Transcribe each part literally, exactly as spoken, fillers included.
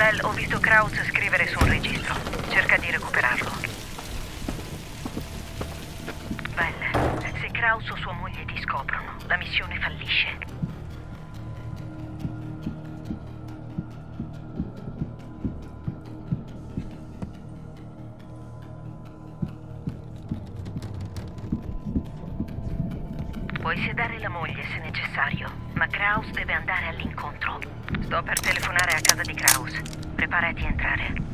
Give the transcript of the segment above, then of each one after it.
Bell, ho visto Kraus scrivere su un registro. Cerca di recuperarlo. Bell, se Kraus o sua moglie ti scoprono, la missione fallisce. Puoi sedare la moglie se necessario, ma Kraus deve andare all'incontro. Sto per telefonare a casa di Kraus. Preparati a entrare.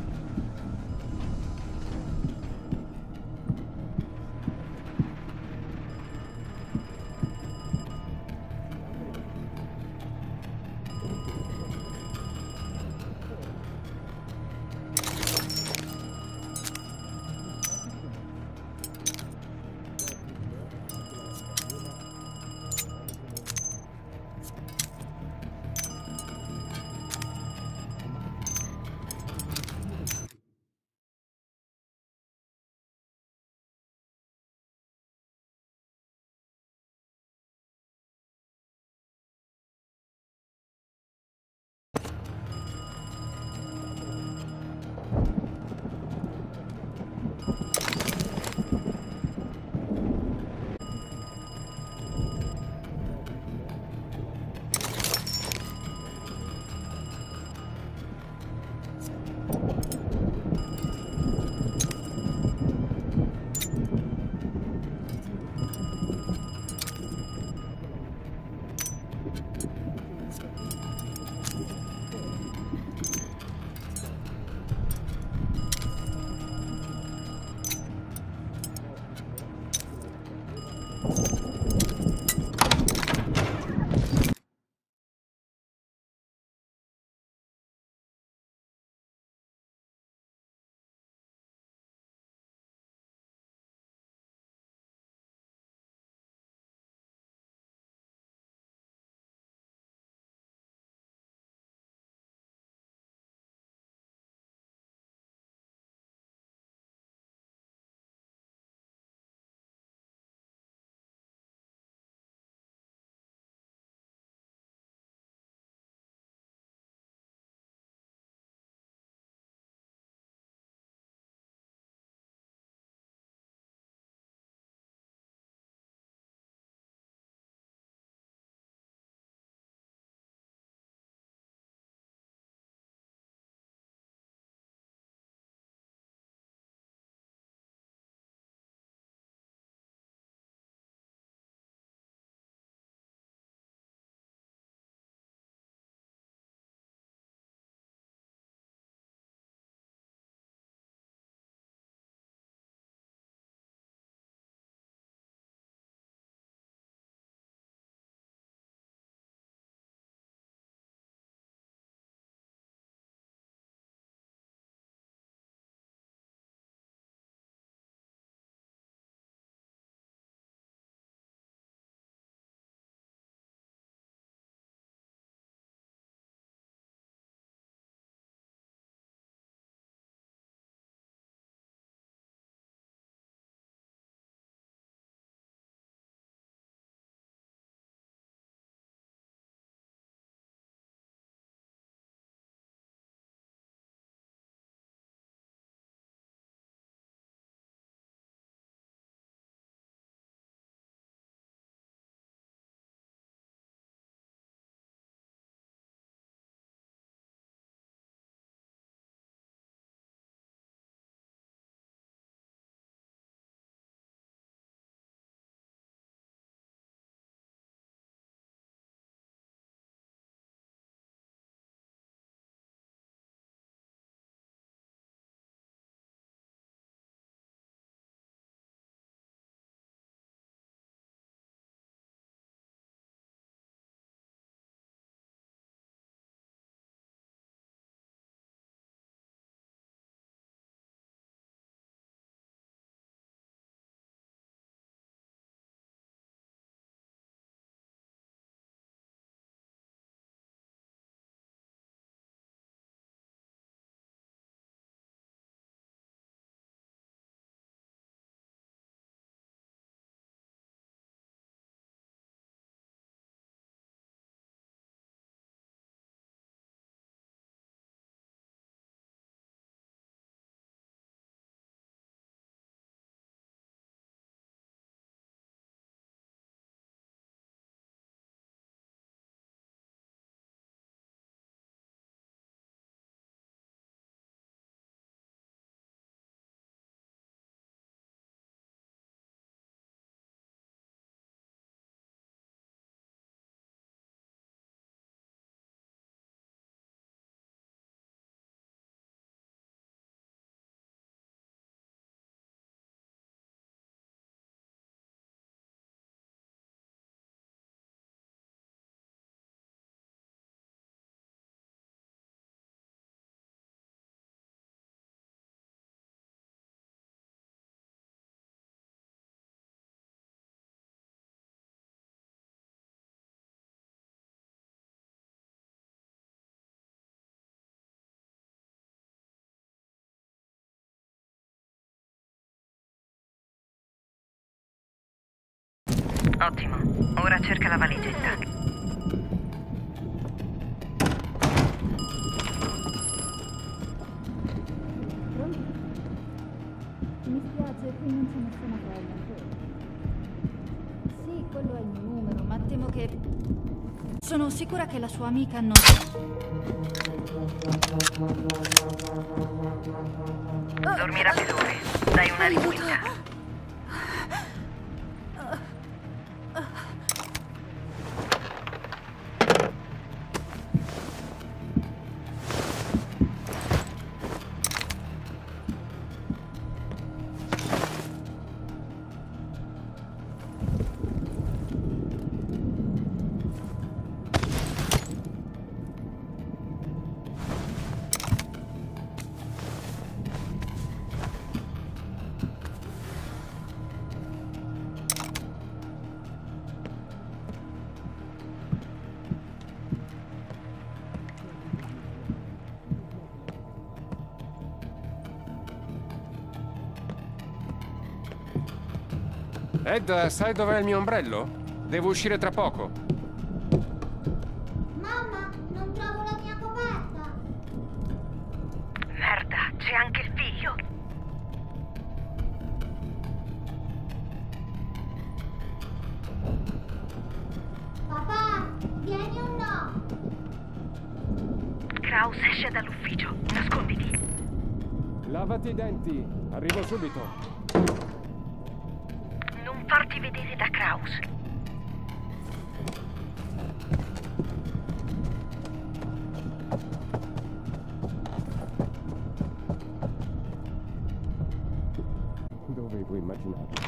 Ottimo. Ora cerca la valigetta. Mi spiace, qui non c'è nessuna prova. Sì, quello è il mio numero, ma temo che... Sono sicura che la sua amica non... Dormi rapidore. Dai una rispinta. Ed, sai dov'è il mio ombrello? Devo uscire tra poco. Mamma, non trovo la mia coperta. Merda, c'è anche il figlio. Papà, vieni o no? Kraus esce dall'ufficio. Nasconditi. Lavati i denti. Arrivo subito. Non farti vedere da Kraus. Dovevo immaginare.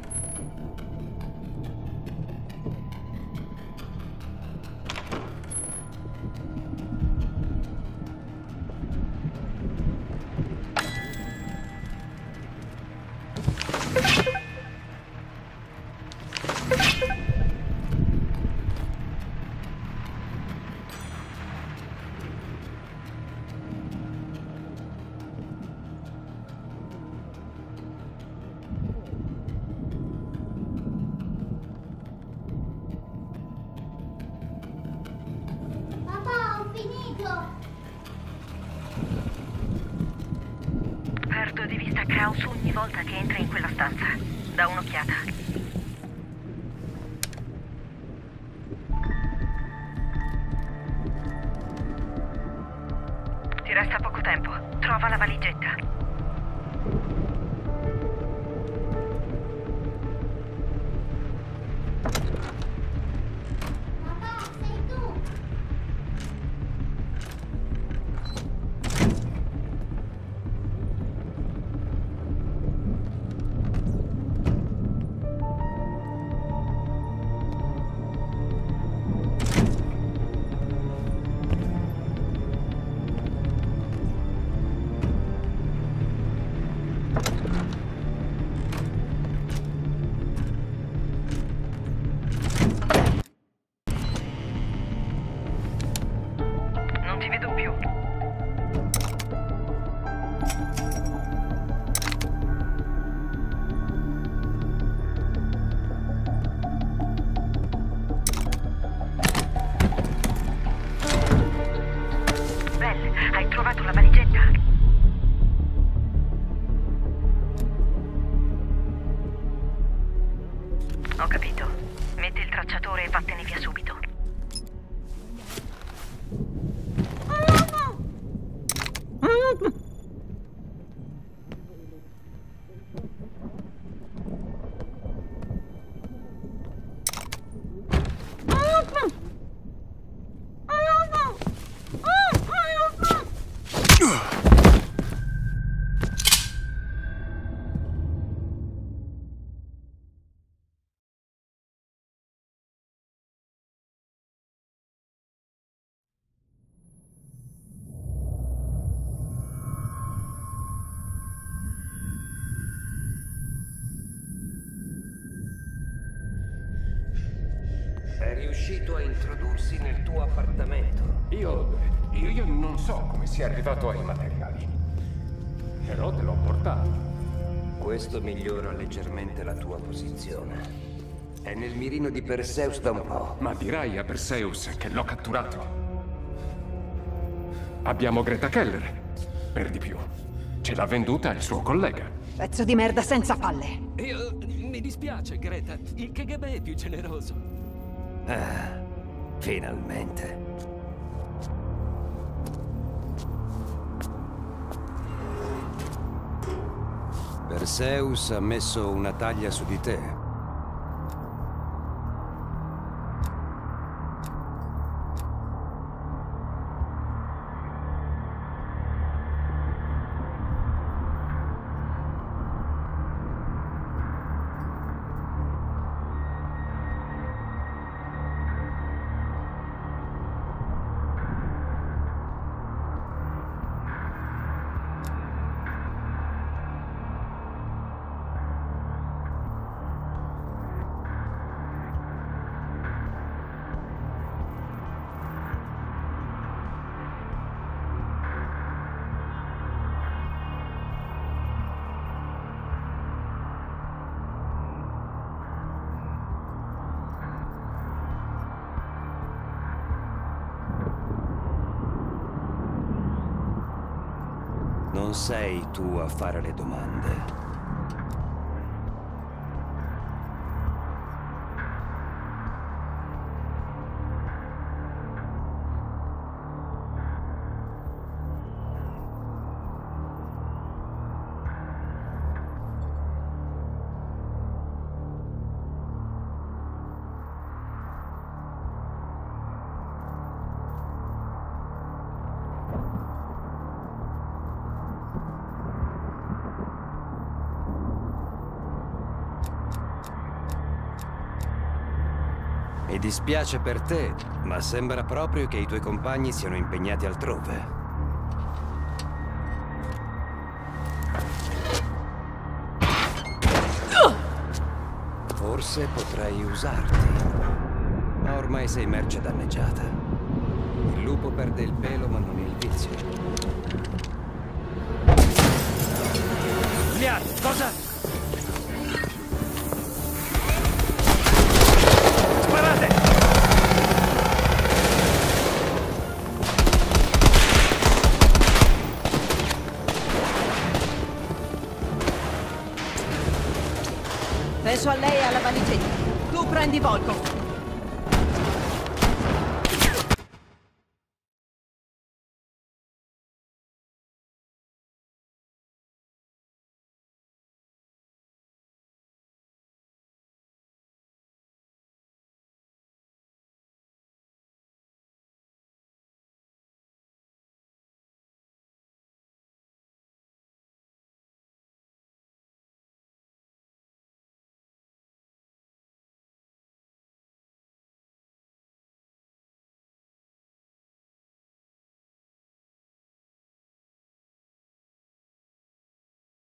Papà, ho finito. Perdo di vista Kraus ogni volta che entra in quella stanza. Da un'occhiata. Ti resta poco tempo. Trova la valigetta. Papà, sei tu. Non ti vedo più. Belle, hai trovato la valigetta? Ho capito. Metti il tracciatore e vattene via subito. È riuscito a introdursi nel tuo appartamento. Io, io... io non so come sia arrivato ai materiali. Però te l'ho portato. Questo migliora leggermente la tua posizione. È nel mirino di Perseus da un po'. Ma dirai a Perseus che l'ho catturato. Abbiamo Greta Keller, per di più. Ce l'ha venduta il suo collega. Pezzo di merda senza palle. Io... mi dispiace, Greta. Il K G B è più generoso. Ah, finalmente. Perseus ha messo una taglia su di te. Non sei tu a fare le domande. Mi dispiace per te, ma sembra proprio che i tuoi compagni siano impegnati altrove. Forse potrei usarti, ma ormai sei merce danneggiata. Il lupo perde il pelo, ma non il vizio. Lian, cosa? Penso a lei e alla valigetta. Tu prendi Volkov.